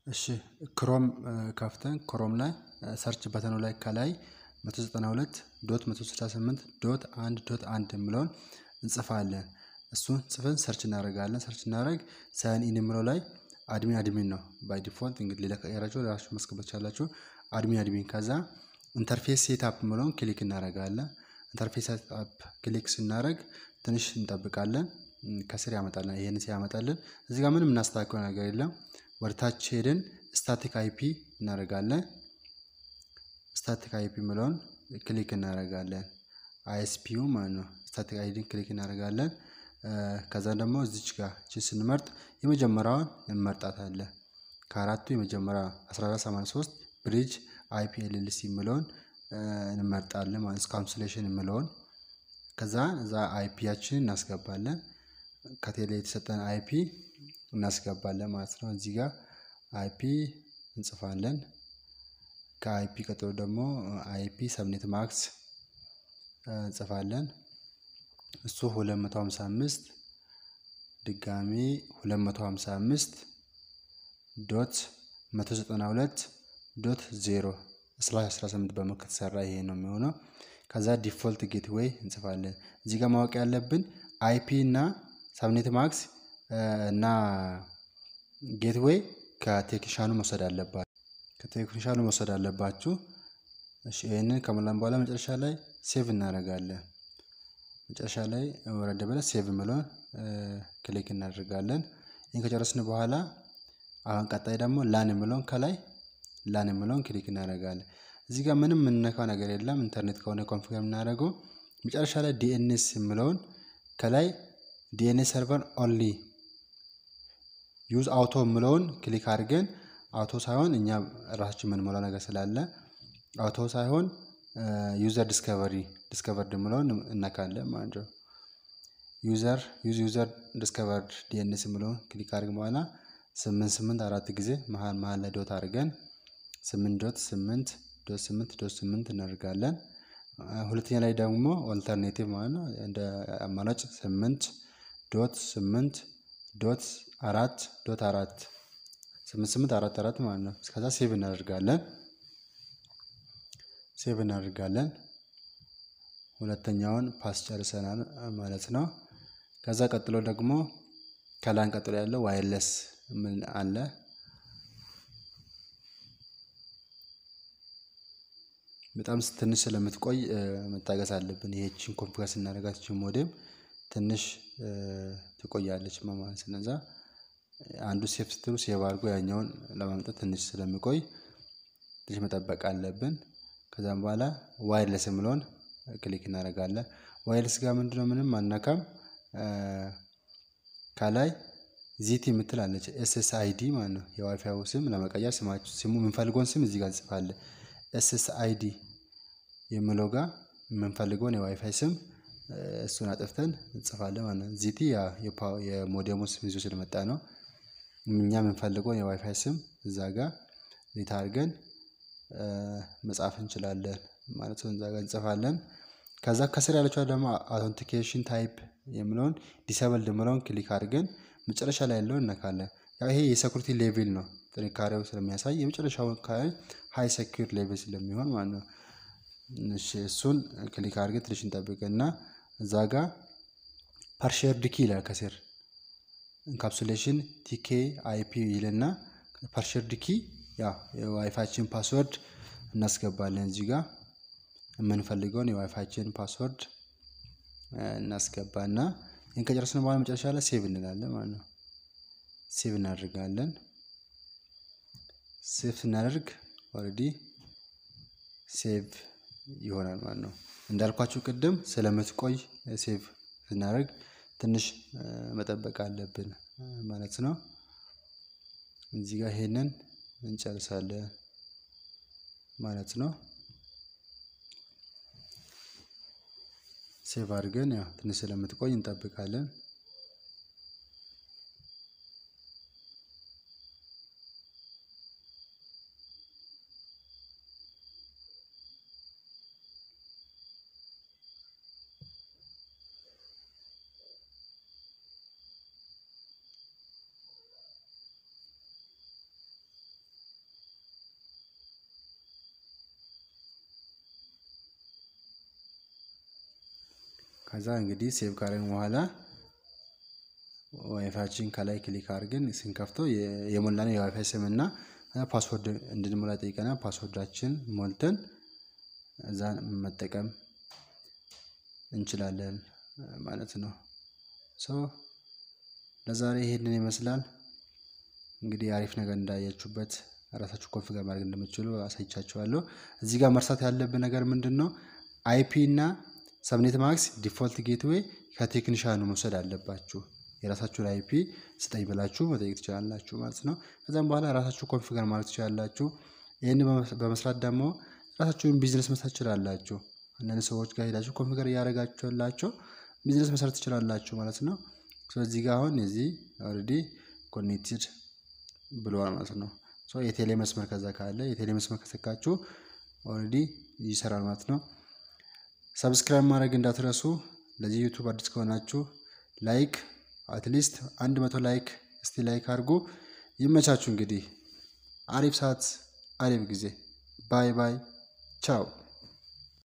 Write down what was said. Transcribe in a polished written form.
እሺ ክሮም ከፍተን ክሮም ላይ ሰርች በተኑ ላይ ከላይ 192.168.1.1 የሚለውን እንጽፋለን። እሱን ጽፈን ሰርች እናደርጋለን። ሰርች እናደርግ ሳይን ኢን የሚለው ላይ አድሚን ነው ባይ ዲፎልት እንግዲህ ሌላ ቀየራችሁ ራሱ ማስገባት ይችላልላችሁ። አድሚን ከዛ ኢንተርፌስ ሴትአፕ የሚለውን ክሊክ እናደርጋለን። ኢንተርፌስ ሴትአፕ ክሊክ ስናደርግ ትንሽ እንጠብቃለን። ከስር ያመጣልና ይሄን ሲያመጣልን እዚህ ጋር ምንም እናስተካክለው ነገር የለም። ወርታች ሄደን ስታቲክ አይፒ እናደርጋለን። ስታቲክ አይፒ የሚለውን ክሊክ እናደርጋለን። አይኤስፒው ማለት ነው። ስታቲክ አይዲ ክሊክ እናደርጋለን። ከዛ ደግሞ እዚች ጋር እቺ ስንመርጥ የመጀመሪያውን እንመርጣታለን። ከአራቱ የመጀመሪያ 1483 ብሪጅ አይፒ ኤልኤልሲ የሚለውን እንመርጣለን ማለት ካንስሌሽን የሚለውን ከዛ እዛ አይፒያችንን እናስገባለን። ከቴሌ የተሰጠን አይፒ እናስገባለን ማለት ነው። እዚህ ጋር አይፒ እንጽፋለን። ከአይፒ ቀጥሎ ደግሞ አይፒ ሰብኔት ማክስ እንጽፋለን። እሱ 255 ድጋሚ 255.192.0/18 በመከት ሰራ ይሄ ነው የሚሆነው። ከዛ ዲፎልት ጌትዌይ እንጽፋለን። እዚህ ጋር ማወቅ ያለብን አይፒ እና ሰብኔት ማክስ እና ጌትዌይ ከቴክኒሻኑ መውሰድ አለባችሁ። እሺ ይሄንን ከሞላን በኋላ መጨረሻ ላይ ሴቭ እናደርጋለን። መጨረሻ ላይ ወረደ ብለን ሴቭ የሚለውን ክሊክ እናደርጋለን። ይሄን ከጨረስን በኋላ አሁን ቀጣይ ደግሞ ላን የሚለውን ከላይ ላን የሚለውን ክሊክ እናደርጋለን። እዚህ ጋር ምንም የምንነካው ነገር የለም። ኢንተርኔት ከሆነ ኮንፊገር የምናደርገው መጨረሻ ላይ ዲኤንኤስ የሚለውን ከላይ ዲኤንኤስ ሰርቨር ኦንሊ ዩዝ አውቶ የሚለውን ክሊክ አድርገን አውቶ ሳይሆን እኛ ራሳችን የምንሞላው ነገር ስላለ አውቶ ሳይሆን ዩዘር ዲስከቨርድ የሚለውን እናካለን ማለት ነው። ዩዘር ዲስከቨርድ ዲኤንኤስ የሚለውን ክሊክ አድርገን በኋላ 8 ጊዜ መሃል ላይ ዶት አድርገን 8.8.8.8 እናደርጋለን። ሁለተኛ ላይ ደግሞ ኦልተርኔቲቭ ማለት ነው እንደ አማራጭ 8.4.4 ማለት ነው። ከዛ ሴቭ እናደርጋለን። ሁለተኛውን ፓስ ጨርሰናል ማለት ነው። ከዛ ቀጥሎ ደግሞ ከላን ቀጥሎ ያለው ዋይርለስ ምን አለ? በጣም ትንሽ ስለምትቆይ መታገስ አለብን። ይሄችን ኮንፊገር ስናደርጋት እቺ ሞዴም ትንሽ ትቆያለች ማለት ነው። ስለዚህ አንዱ ሴቭ ስትሉ ሴቭ አድርጎ ያኛውን ለማምጣት ትንሽ ስለሚቆይ ትንሽ መጠበቅ አለብን። ከዛም በኋላ ዋይርለስ የሚለውን ክሊክ እናደርጋለን። ዋይርለስ ጋር ምንድነው ምንም አናካም። ከላይ ዚቲ የምትላለች ኤስኤስአይዲ ማለት ነው። የዋይፋው ስም ለመቀየር ስሙ የምንፈልገውን ስም እዚህ ጋር እንጽፋለን። ኤስኤስአይዲ የሚለው ጋር የምንፈልገውን የዋይፋይ ስም እሱን አጥፍተን እንጽፋለን ማለት ነው። ዚቲ የሞዴሙ ስም ይዞ ስለመጣ ነው። እኛ የምንፈልገውን የዋይፋይ ስም እዛ ጋር ሪት አድርገን መጻፍ እንችላለን ማለት ነው። እዛ ጋር እንጽፋለን። ከዛ ከስር ያለችው ደግሞ አውተንቲኬሽን ታይፕ የሚለውን ዲሰብል የሚለውን ክሊክ አድርገን መጨረሻ ላይ ያለውን እነካለን። ያው ይሄ የሴኩሪቲ ሌቭል ነው። ጥንካሬው ስለሚያሳይ የመጨረሻው ሃይ ሴኩሪቲ ሌቭል ስለሚሆን ማለት ነው። እሺ እሱን ክሊክ አድርገን ትንሽ እንጠብቅና እዛ ጋር ፓርሼርድ ኪ ይላል ከስር ኢንካፕሱሌሽን ቲኬ አይፒ ይልና ፓርሼርድ ኪ ያው የዋይፋይችን ፓስወርድ እናስገባለን። እዚህ ጋር የምንፈልገውን የዋይፋይችን ፓስወርድ እናስገባና ይሄን ከጨረስን በኋላ መጨረሻ ላይ ሴቭ እንላለን ማለት ነው። ሴቭ እናደርጋለን። ሴቭ ስናደርግ ኦሬዲ ሴቭ ይሆናል ማለት ነው። እንዳልኳችሁ ቅድም ስለምትቆይ ሴቭ ስናደርግ ትንሽ መጠበቅ አለብን ማለት ነው። እዚህ ጋር ይሄንን እንጨርሳለን ማለት ነው። ሴቭ አድርገን ያው ትንሽ ስለምትቆይ እንጠብቃለን። ከዛ እንግዲህ ሴቭ ካረግን በኋላ ዋይፋይችን ከላይ ክሊክ አድርገን ስንከፍተው የሞላነው የዋይፋይ ስም እና ፓስወርድ እንድንሞላ ጠይቀናል። ፓስወርዳችን ሞልተን እዛን መጠቀም እንችላለን ማለት ነው። ለዛሬ ይሄንን ይመስላል። እንግዲህ አሪፍ ነገር እንዳያችሁበት ራሳችሁ ኮንፊገር ማድረግ እንደምትችሉ አሳይቻችኋለሁ። እዚህ ጋር መርሳት ያለብን ነገር ምንድነው? አይፒ እና ሰብኔት ማክስ ዲፎልት ጌትዌይ ከቴክኒሻኑ መውሰድ አለባችሁ። የራሳችሁን አይፒ ስጠኝ ብላችሁ መጠየቅ ትችላላችሁ ማለት ነው። ከዛም በኋላ ራሳችሁ ኮንፊገር ማድረግ ትችላላችሁ። ይሄን በመስራት ደግሞ ራሳችሁን ቢዝነስ መስራት ትችላላችሁ። አንዳንድ ሰዎች ጋር ሄዳችሁ ኮንፊገር ያደረጋችሁላችሁ ቢዝነስ መስራት ትችላላችሁ ማለት ነው። እዚህ ጋር አሁን እዚህ ኦሬዲ ኮኔክትድ ብሏል ማለት ነው። የቴሌ መስመር ከዛ ካለ የቴሌ መስመር ከሰካችሁ ኦሬዲ ይሰራል ማለት ነው። ሰብስክራይብ ማድረግ እንዳትረሱ። ለዚህ ዩቲዩብ አዲስ ከሆናችሁ ላይክ አትሊስት 100 ላይክ እስቲ ላይክ አድርጉ። ይመቻችሁ። እንግዲህ አሪፍ ሰዓት አሪፍ ጊዜ። ባይ ባይ ቻው።